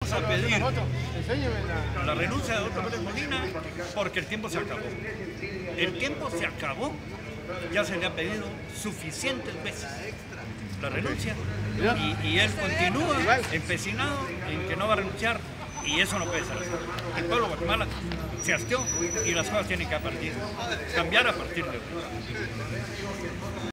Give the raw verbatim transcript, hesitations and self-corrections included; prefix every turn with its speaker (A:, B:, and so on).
A: Vamos a pedir la renuncia de doctor Pérez Molina porque el tiempo se acabó. El tiempo se acabó. Ya se le ha pedido suficientes veces la renuncia y, y él continúa empecinado en que no va a renunciar y eso no puede ser. El pueblo de Guatemala se hastió y las cosas tienen que a partir, cambiar a partir de hoy.